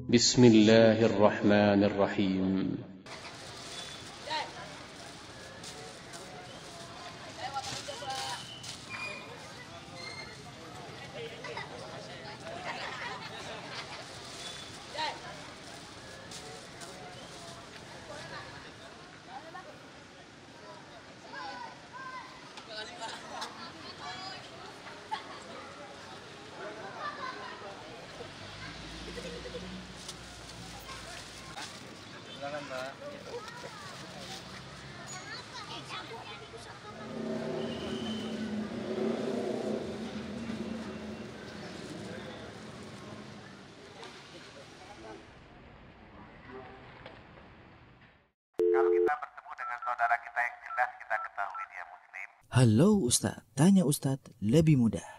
بسم الله الرحمن الرحيم. Kalau kita bertemu dengan saudara kita yang jelas kita ketahui dia muslim. Halo Ustadz, tanya Ustadz lebih mudah.